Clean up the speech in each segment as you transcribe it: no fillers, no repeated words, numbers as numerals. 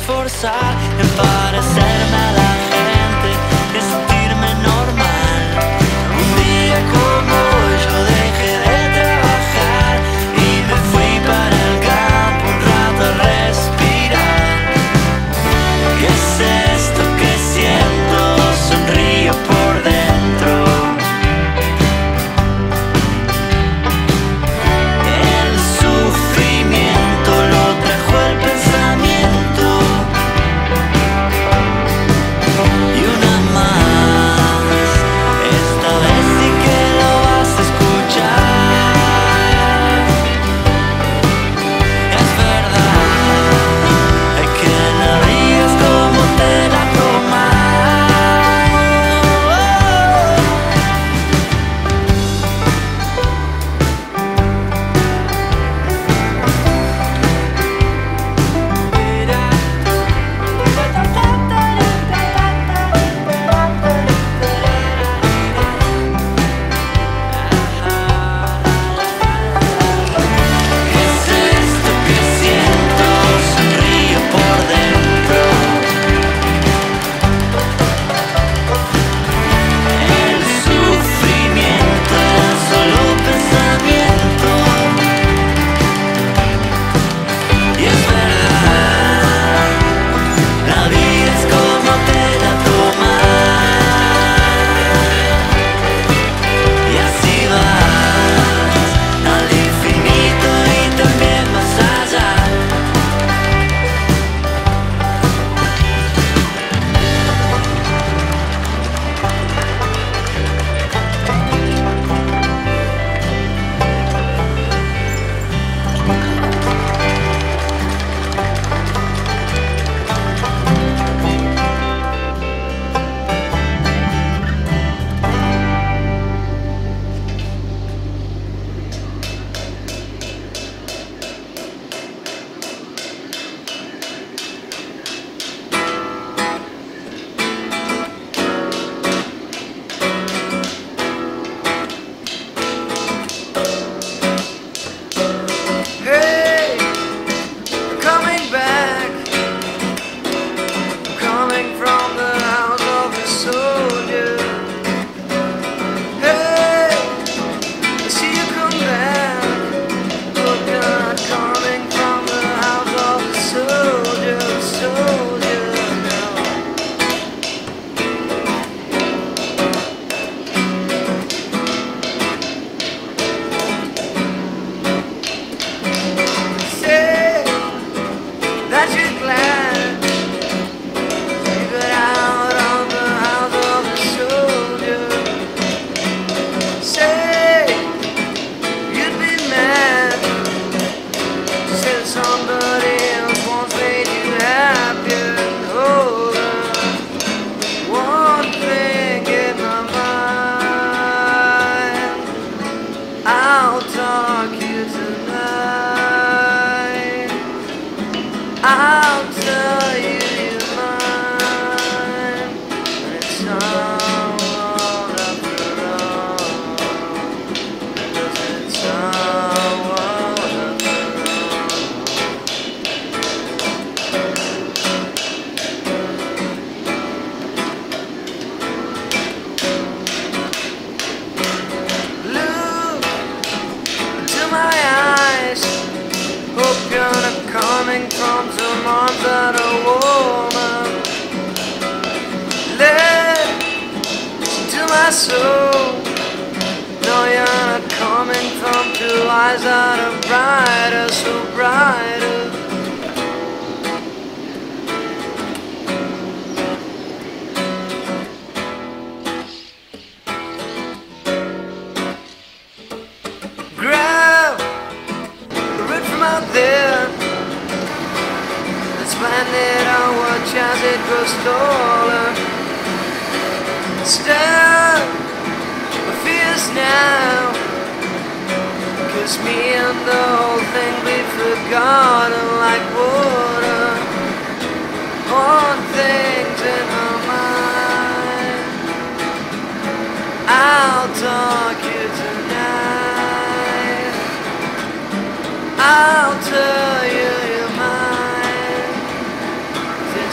esforzar en parecerme a la gente, en sentirme normal. Un día como hoy yo dejé de trabajar y me fui para el campo un rato a respirar. ¿Qué es esto que siento? Sonrío por dentro. El sufrimiento lo trajo el pensamiento. Y una más, esta vez sí que lo vas a escuchar. Es verdad, hay que la vida es como te la tomas. ¿Qué es esto que siento? Sonrío por dentro. El sufrimiento es solo pensamiento. Y es verdad, la vida es como te la tomas. Y así vas al infinito y también más allá. Hey, I'm coming back. I'm coming from the house of the soldier. Hey, I see you come back. But you're not coming from the house of the soldier, soldier. No. Say that you're glad you got out of the house of the soldier. Say you'd be mad. Say somebody else once made you happier. Hold on, one thing in my mind. I'll talk you tonight. I'll tell you you're mine. And it's all after all. 'Cause it's all after Look into my eyes. Hope you're not coming from some arms that are warmer. Listen to my soul. No, you're not coming from two eyes that are brighter, so brighter. Grab the root from out there. Let's plant it and watch as it grows taller. Stand with fears now. 'Cause me and the whole thing we've forgotten like water. On things in my mind. I'll talk you tonight. I'll tell you you're mine.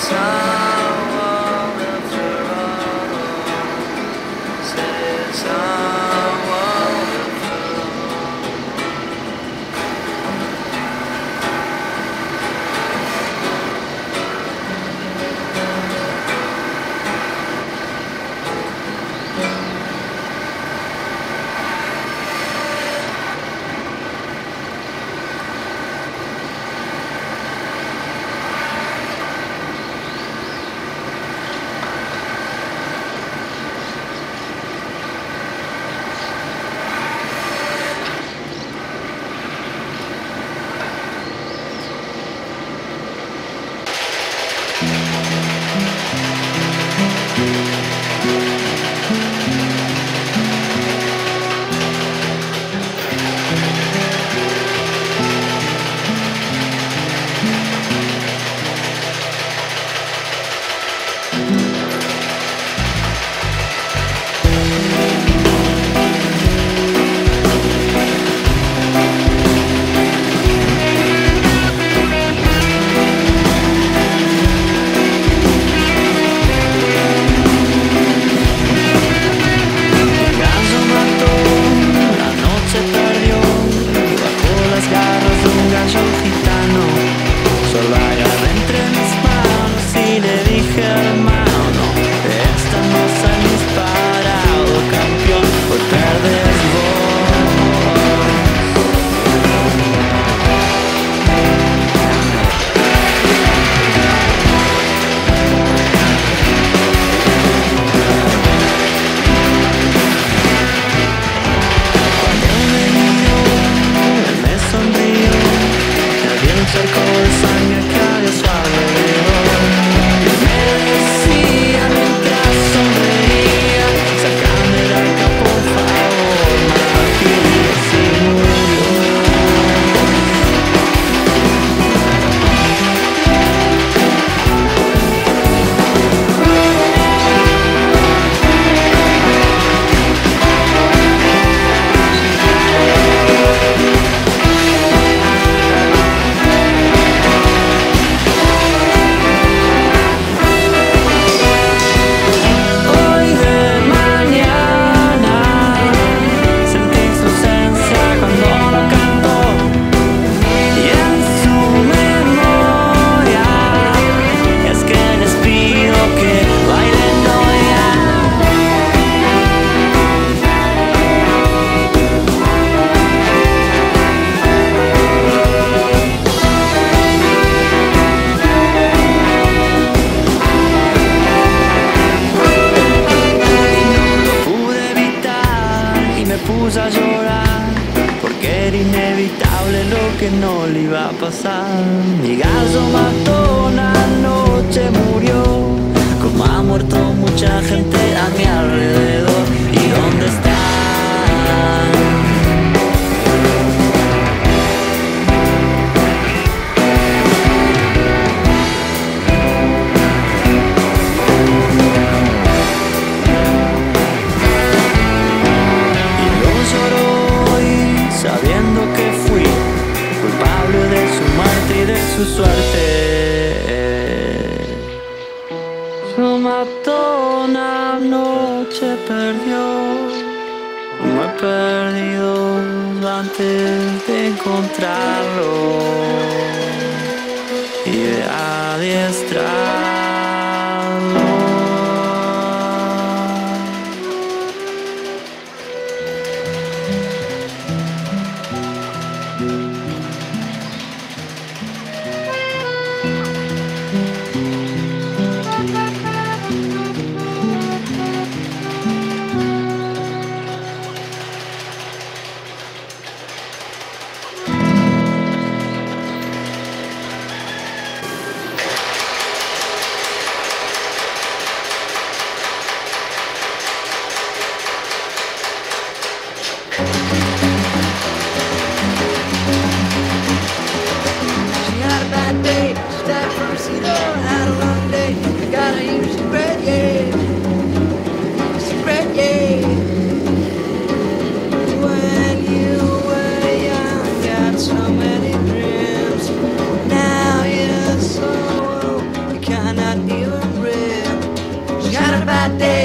que no le iba a pasar. Mi gallo mató una noche, murió, como ha muerto mucha gente a mi alrededor. ¿Y dónde está? Sabiendo que fui culpable de su muerte y de su suerte. Lo mató una noche, perdió, como he perdido antes de encontrarlo y de adiestrarlo.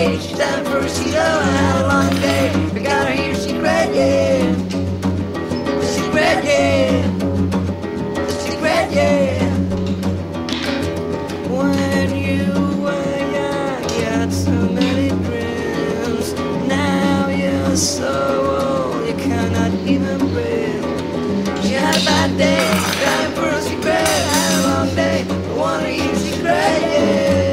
day. She's down for a seat, oh, I had a long day. I got her here, secret, yeah. Secret, yeah. Secret, yeah. When you were young, you had so many dreams. Now you're so old, you cannot even breathe. She had a bad day, dying for a secret. Had a long day, I wanna hear secret, yeah.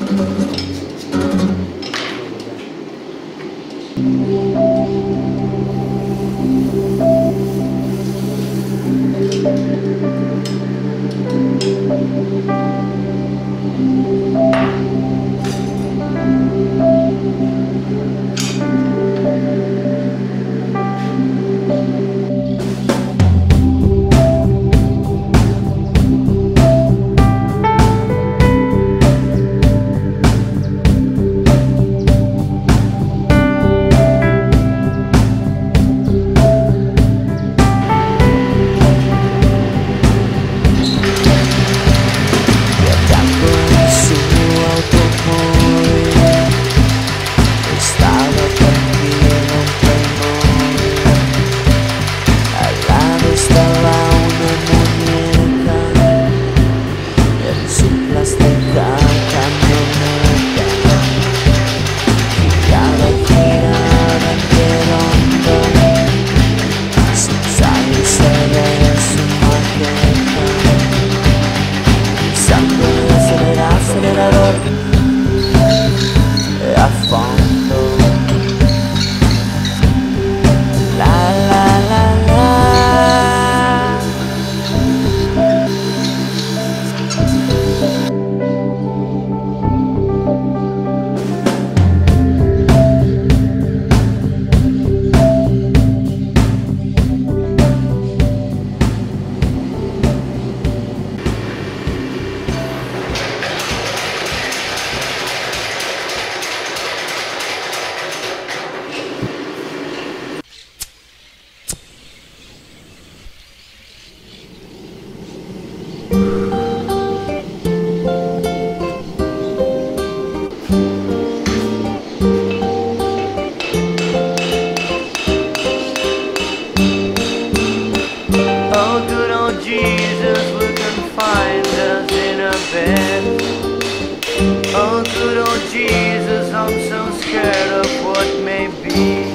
Oh, good old Jesus, I'm so scared of what may be.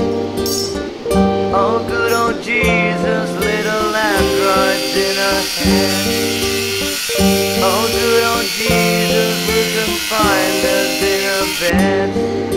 Oh, good old Jesus, little androids in her hand. Oh, good old Jesus, who can find us in her bed?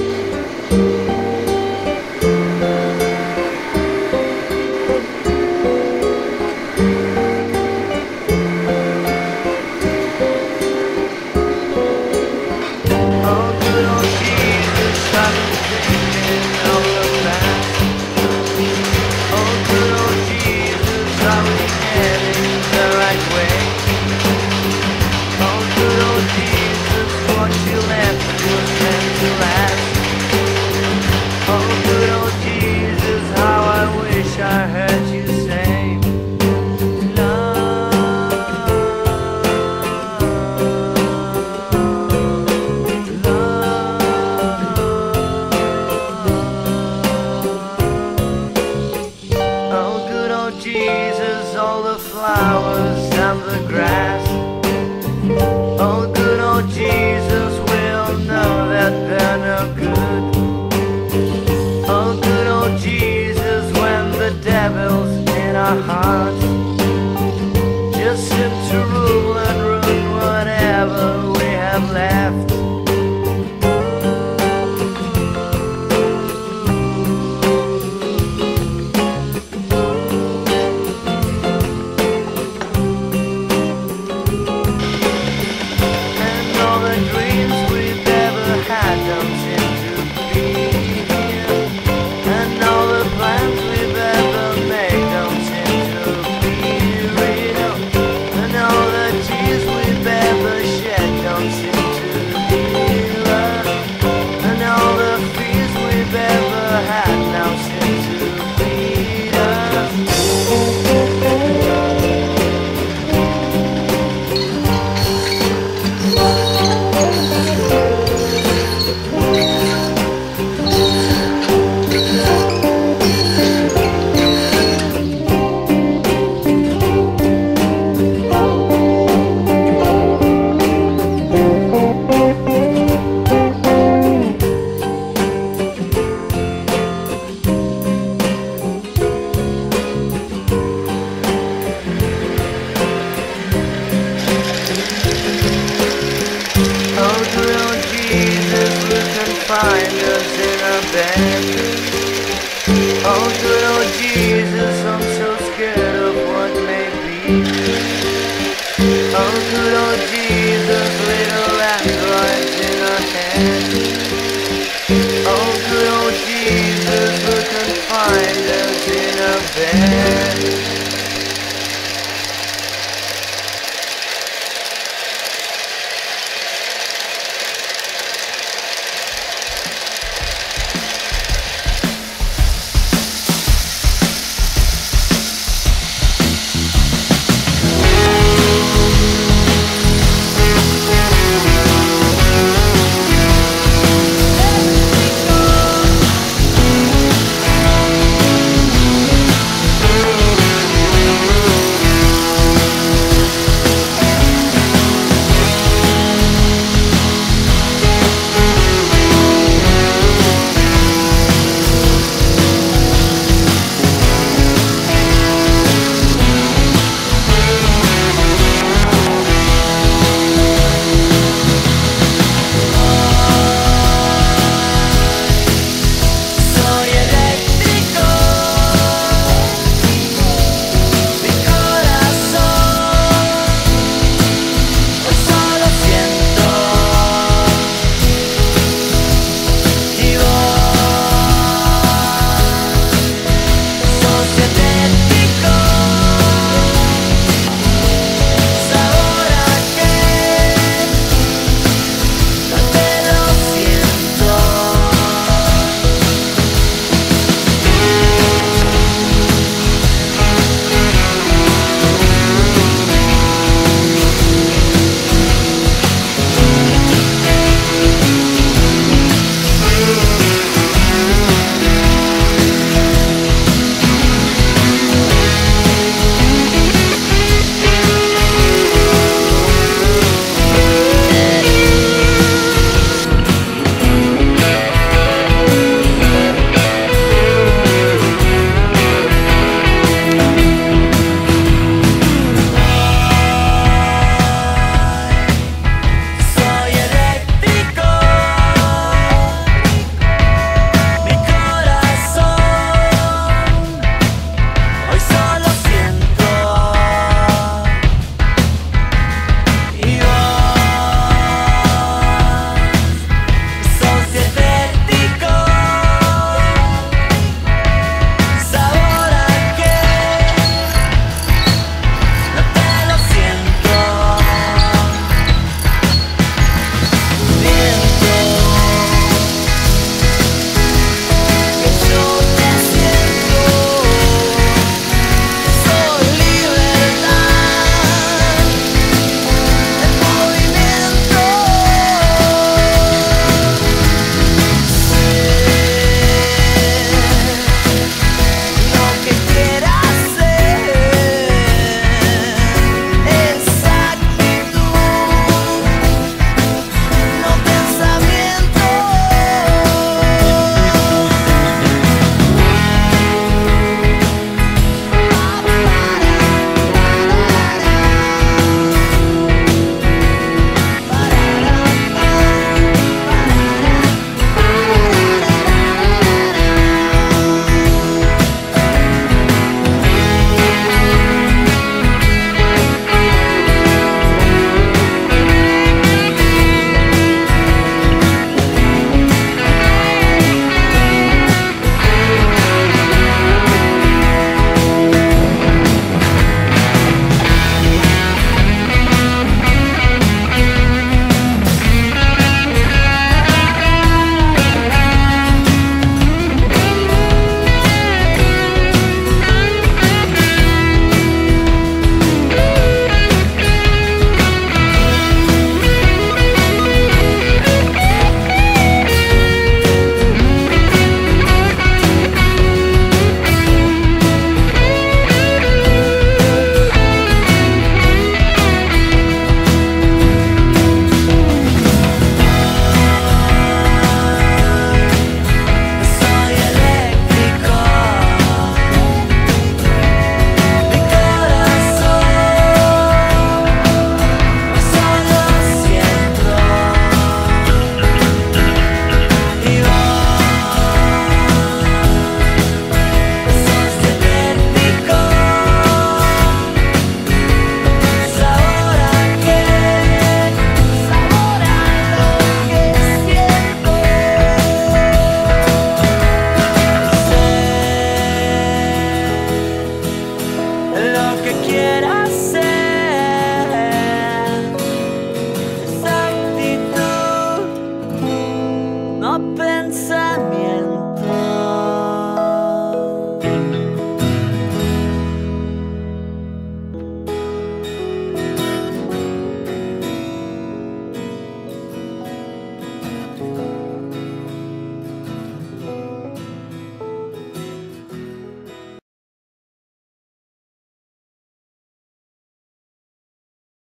Way. Jesus would confine us in a bed. Oh, good old Jesus, I'm so scared of what may be. Oh, good old Jesus, little androids in our head. Oh, good old Jesus would confine us in a bed. lo que quieras ser.